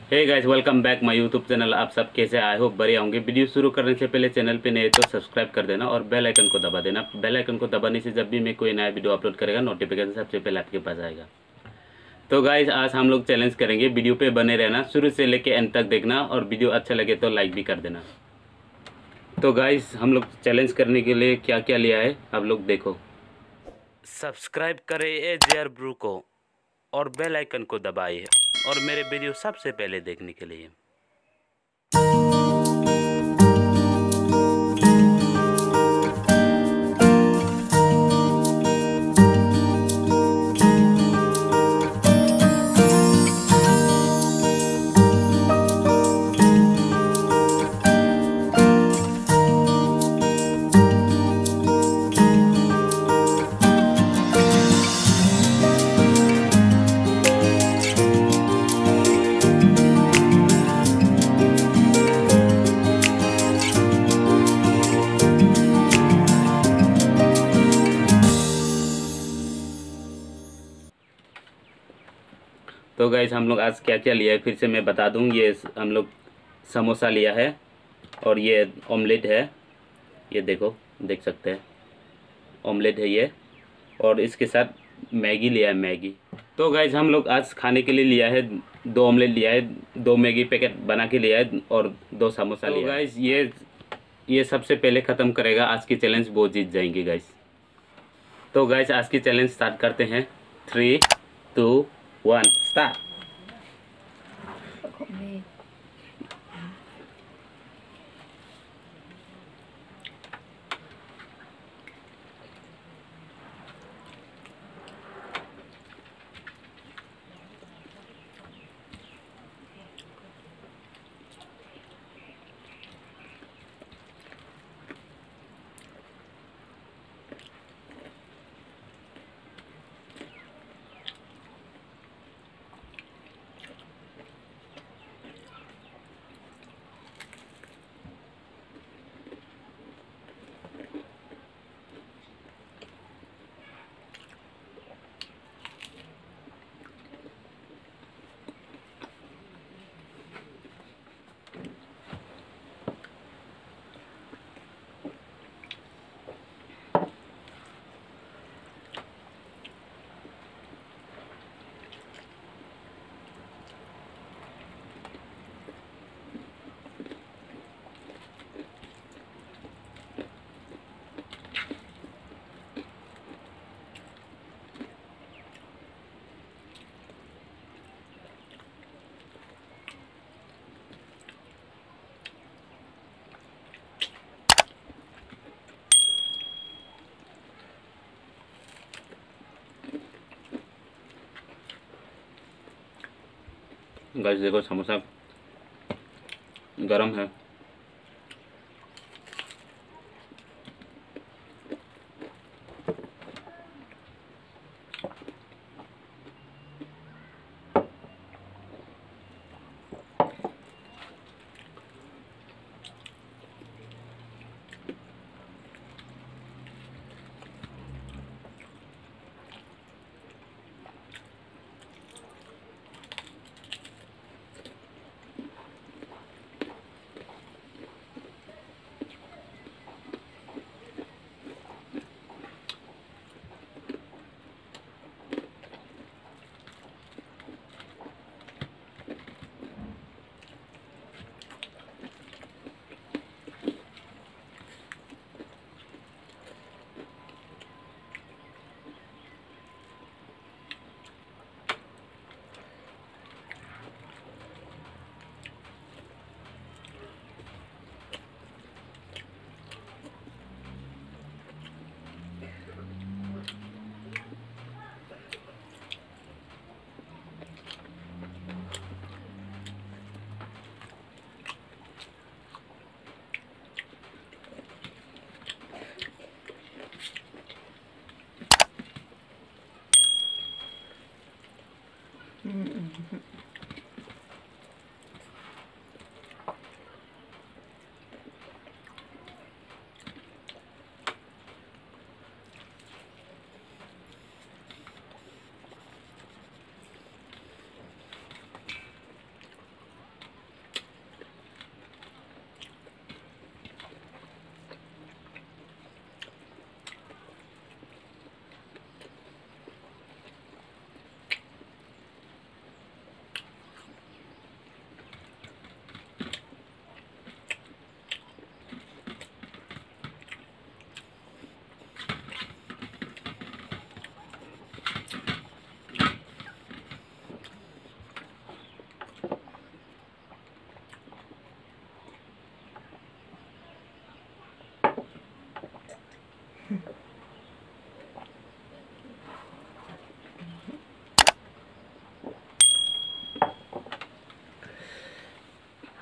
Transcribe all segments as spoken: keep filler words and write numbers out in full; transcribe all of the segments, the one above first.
Hey guys, welcome back my YouTube channel. आप सब कैसे आए हो? बढ़िया होंगे। वीडियो शुरू करने से पहले चैनल पे नए तो सब्सक्राइब कर देना और बेल आइकन को दबा देना। बेल आइकन को दबाने से जब भी मैं कोई नया वीडियो अपलोड करेगा नोटिफिकेशन सबसे पहले आपके पास आएगा। तो गाइस, आज हम लोग चैलेंज करेंगे। वीडियो पे बने रहना, शुरू से लेके एंड तक देखना और वीडियो अच्छा लगे तो लाइक भी कर देना। तो गाइस, हम लोग चैलेंज करने के लिए क्या क्या लिया है आप लोग देखो। सब्सक्राइब करें ए जे आर ब्रू को और बेल आइकन को दबाइए और मेरे वीडियो सबसे पहले देखने के लिए। तो गाइस, हम लोग आज क्या क्या लिया है फिर से मैं बता दूं। ये हम लोग समोसा लिया है और ये ऑमलेट है। ये देखो, देख सकते हैं ऑमलेट है ये। और इसके साथ मैगी लिया है, मैगी। तो गाइस, हम लोग आज खाने के लिए लिया है दो ऑमलेट लिया है, दो मैगी पैकेट बना के लिया है और दो समोसा लिया है। तो गाइस, ये ये सबसे पहले ख़त्म करेगा आज की चैलेंज, वो जीत जाएंगे गाइस। तो गाइस, आज की चैलेंज स्टार्ट करते हैं। Three two one start. Guys देखो, समोसा गरम है।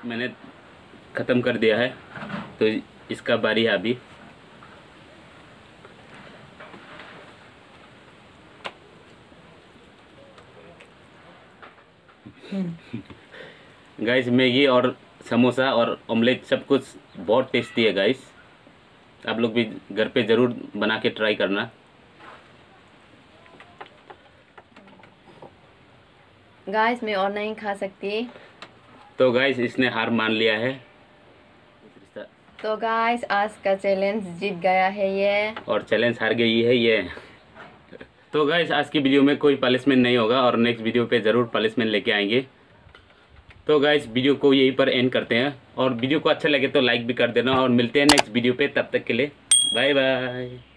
मैंने ख़त्म कर दिया है, तो इसका बारी है अभी। गाइस मैगी और समोसा और ऑमलेट सब कुछ बहुत टेस्टी है गाइस, आप लोग भी घर पे ज़रूर बना के ट्राई करना। गाइस मैं और नहीं खा सकती, तो गाइस इसने हार मान लिया है। तो गाइस आज का चैलेंज जीत गया है ये, और चैलेंज हार गई है ये। तो गाइस आज की वीडियो में कोई पनिशमेंट नहीं होगा और नेक्स्ट वीडियो पे ज़रूर पनिशमेंट लेके आएंगे। तो गाइस वीडियो को यहीं पर एंड करते हैं, और वीडियो को अच्छा लगे तो लाइक भी कर देना, और मिलते हैं नेक्स्ट वीडियो पे। तब तक के लिए बाय बाय।